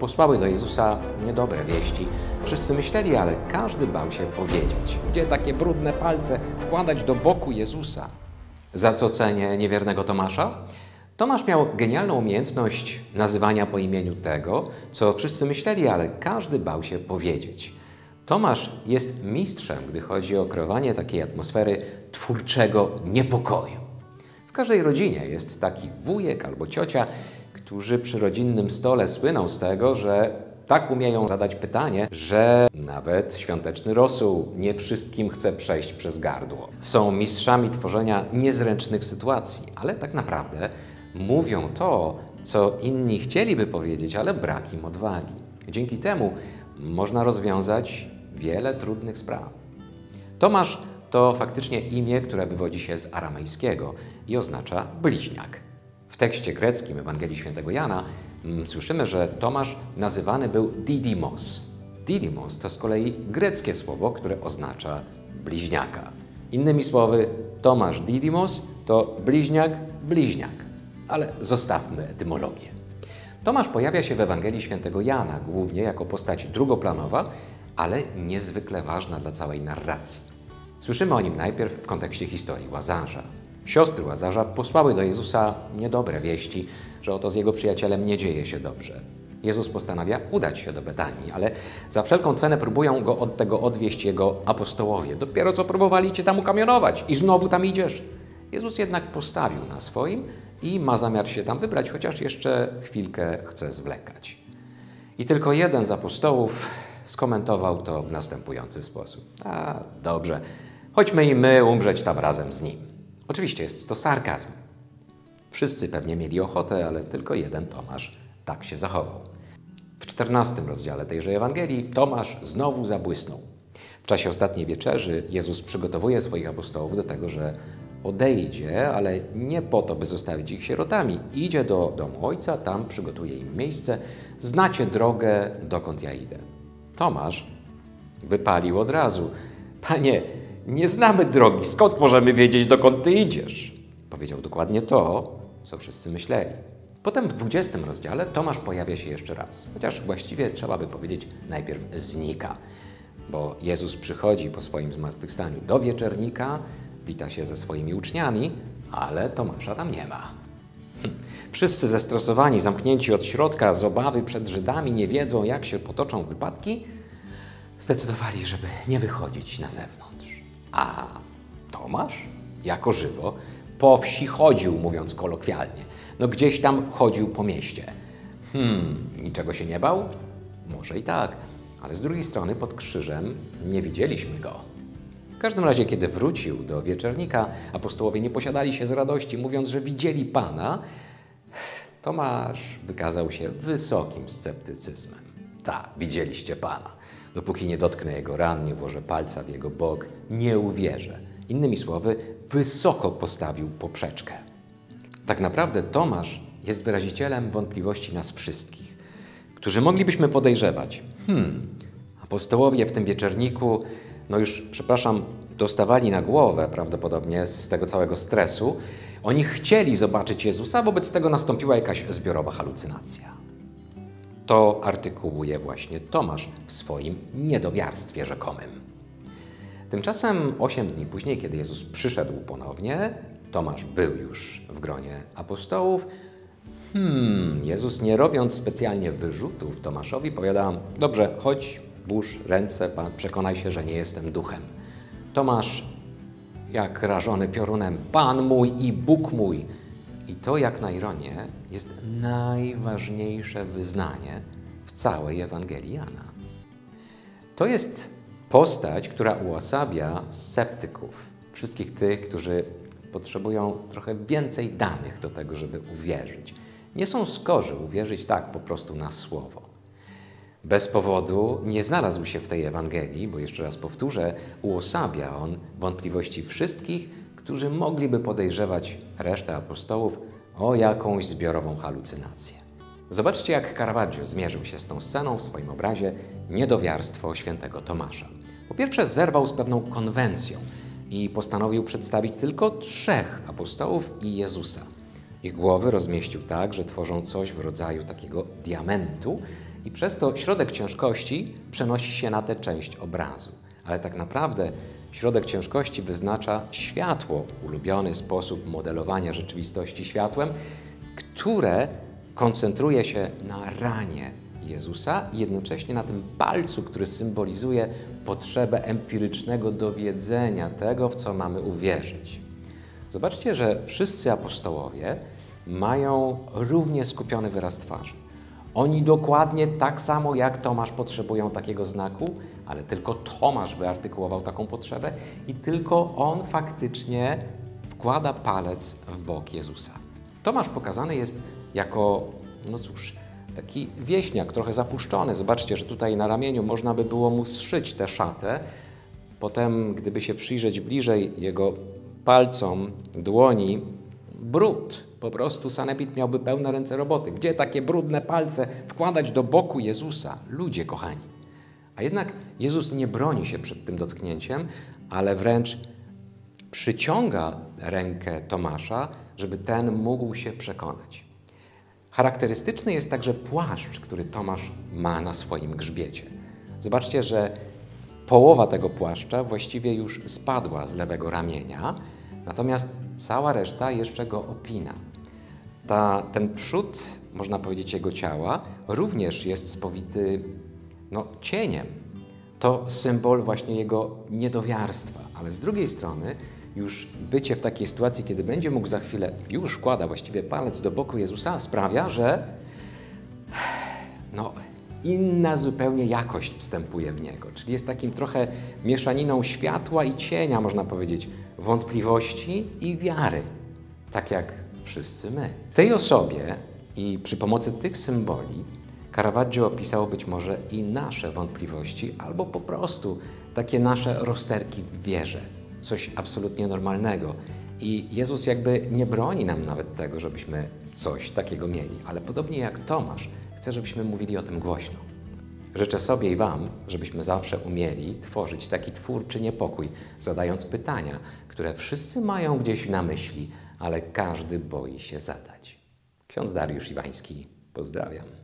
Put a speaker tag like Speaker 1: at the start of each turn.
Speaker 1: posłały do Jezusa niedobre wieści. Wszyscy myśleli, ale każdy bał się powiedzieć, gdzie takie brudne palce wkładać do boku Jezusa. Za co cenię niewiernego Tomasza? Tomasz miał genialną umiejętność nazywania po imieniu tego, co wszyscy myśleli, ale każdy bał się powiedzieć. Tomasz jest mistrzem, gdy chodzi o kreowanie takiej atmosfery twórczego niepokoju. W każdej rodzinie jest taki wujek albo ciocia, którzy przy rodzinnym stole słyną z tego, że tak umieją zadać pytanie, że nawet świąteczny rosół nie wszystkim chce przejść przez gardło. Są mistrzami tworzenia niezręcznych sytuacji, ale tak naprawdę mówią to, co inni chcieliby powiedzieć, ale brak im odwagi. Dzięki temu można rozwiązać wiele trudnych spraw. Tomasz to faktycznie imię, które wywodzi się z aramejskiego i oznacza bliźniak. W tekście greckim Ewangelii Świętego Jana słyszymy, że Tomasz nazywany był Didymos. Didymos to z kolei greckie słowo, które oznacza bliźniaka. Innymi słowy, Tomasz Didymos to bliźniak. Ale zostawmy etymologię. Tomasz pojawia się w Ewangelii Świętego Jana głównie jako postać drugoplanowa, ale niezwykle ważna dla całej narracji. Słyszymy o nim najpierw w kontekście historii Łazarza. Siostry Łazarza posłały do Jezusa niedobre wieści, że oto z jego przyjacielem nie dzieje się dobrze. Jezus postanawia udać się do Betanii, ale za wszelką cenę próbują go od tego odwieść jego apostołowie. Dopiero co próbowali cię tam ukamionować i znowu tam idziesz. Jezus jednak postawił na swoim i ma zamiar się tam wybrać, chociaż jeszcze chwilkę chce zwlekać. I tylko jeden z apostołów skomentował to w następujący sposób. Dobrze, chodźmy i my umrzeć tam razem z nim. Oczywiście jest to sarkazm. Wszyscy pewnie mieli ochotę, ale tylko jeden Tomasz tak się zachował. W 14 rozdziale tejże Ewangelii Tomasz znowu zabłysnął. W czasie ostatniej wieczerzy Jezus przygotowuje swoich apostołów do tego, że odejdzie, ale nie po to, by zostawić ich sierotami. Idzie do domu Ojca, tam przygotuje im miejsce. Znacie drogę, dokąd ja idę. Tomasz wypalił od razu. Panie, nie znamy drogi, skąd możemy wiedzieć, dokąd Ty idziesz? Powiedział dokładnie to, co wszyscy myśleli. Potem w 20 rozdziale Tomasz pojawia się jeszcze raz, chociaż właściwie trzeba by powiedzieć najpierw znika, bo Jezus przychodzi po swoim zmartwychwstaniu do wieczernika, wita się ze swoimi uczniami, ale Tomasza tam nie ma. Wszyscy zestresowani, zamknięci od środka, z obawy przed Żydami, nie wiedzą, jak się potoczą wypadki, zdecydowali, żeby nie wychodzić na zewnątrz. A Tomasz, jako żywo, po wsi chodził, mówiąc kolokwialnie. No gdzieś tam chodził po mieście. Niczego się nie bał? Może i tak, ale z drugiej strony pod krzyżem nie widzieliśmy go. W każdym razie, kiedy wrócił do wieczernika, apostołowie nie posiadali się z radości, mówiąc, że widzieli Pana. Tomasz wykazał się wysokim sceptycyzmem. Tak, widzieliście Pana. Dopóki nie dotknę Jego ran, nie włożę palca w Jego bok, nie uwierzę. Innymi słowy, wysoko postawił poprzeczkę. Tak naprawdę Tomasz jest wyrazicielem wątpliwości nas wszystkich, którzy moglibyśmy podejrzewać. Apostołowie w tym wieczerniku, dostawali na głowę prawdopodobnie z tego całego stresu. Oni chcieli zobaczyć Jezusa, wobec tego nastąpiła jakaś zbiorowa halucynacja. To artykułuje właśnie Tomasz w swoim niedowiarstwie rzekomym. Tymczasem 8 dni później, kiedy Jezus przyszedł ponownie, Tomasz był już w gronie apostołów. Jezus, nie robiąc specjalnie wyrzutów Tomaszowi, powiada: dobrze, chodź, włóż ręce, przekonaj się, że nie jestem duchem. Tomasz, jak rażony piorunem, Pan mój i Bóg mój. I to, jak na ironię, jest najważniejsze wyznanie w całej Ewangelii Jana. To jest postać, która uosabia sceptyków, wszystkich tych, którzy potrzebują trochę więcej danych do tego, żeby uwierzyć. Nie są skorzy uwierzyć tak po prostu na słowo. Bez powodu nie znalazł się w tej Ewangelii, bo jeszcze raz powtórzę, uosabia on wątpliwości wszystkich, którzy mogliby podejrzewać resztę apostołów o jakąś zbiorową halucynację. Zobaczcie, jak Caravaggio zmierzył się z tą sceną w swoim obrazie Niedowiarstwo świętego Tomasza. Po pierwsze, zerwał z pewną konwencją i postanowił przedstawić tylko 3 apostołów i Jezusa. Ich głowy rozmieścił tak, że tworzą coś w rodzaju takiego diamentu i przez to środek ciężkości przenosi się na tę część obrazu. Ale tak naprawdę środek ciężkości wyznacza światło, ulubiony sposób modelowania rzeczywistości światłem, które koncentruje się na ranie Jezusa i jednocześnie na tym palcu, który symbolizuje potrzebę empirycznego dowiedzenia tego, w co mamy uwierzyć. Zobaczcie, że wszyscy apostołowie mają równie skupiony wyraz twarzy. Oni dokładnie tak samo jak Tomasz potrzebują takiego znaku, ale tylko Tomasz wyartykułował taką potrzebę i tylko on faktycznie wkłada palec w bok Jezusa. Tomasz pokazany jest jako, no cóż, taki wieśniak, trochę zapuszczony. Zobaczcie, że tutaj na ramieniu można by było mu zszyć tę szatę. Potem, gdyby się przyjrzeć bliżej jego palcom, dłoni, brud. Po prostu sanepid miałby pełne ręce roboty. Gdzie takie brudne palce wkładać do boku Jezusa? Ludzie kochani. A jednak Jezus nie broni się przed tym dotknięciem, ale wręcz przyciąga rękę Tomasza, żeby ten mógł się przekonać. Charakterystyczny jest także płaszcz, który Tomasz ma na swoim grzbiecie. Zobaczcie, że połowa tego płaszcza właściwie już spadła z lewego ramienia, natomiast cała reszta jeszcze go opina. Ten przód, można powiedzieć, jego ciała również jest spowity cieniem. To symbol właśnie jego niedowiarstwa, ale z drugiej strony już bycie w takiej sytuacji, kiedy będzie mógł za chwilę, już wkłada właściwie palec do boku Jezusa, sprawia, że inna zupełnie jakość wstępuje w niego. Czyli jest takim trochę mieszaniną światła i cienia, można powiedzieć, wątpliwości i wiary. Tak jak wszyscy my. W tej osobie i przy pomocy tych symboli Caravaggio opisał być może i nasze wątpliwości, albo po prostu takie nasze rozterki w wierze. Coś absolutnie normalnego. I Jezus jakby nie broni nam nawet tego, żebyśmy coś takiego mieli, ale podobnie jak Tomasz, chce, żebyśmy mówili o tym głośno. Życzę sobie i Wam, żebyśmy zawsze umieli tworzyć taki twórczy niepokój, zadając pytania, które wszyscy mają gdzieś na myśli, ale każdy boi się zadać. Ksiądz Dariusz Iwański, pozdrawiam.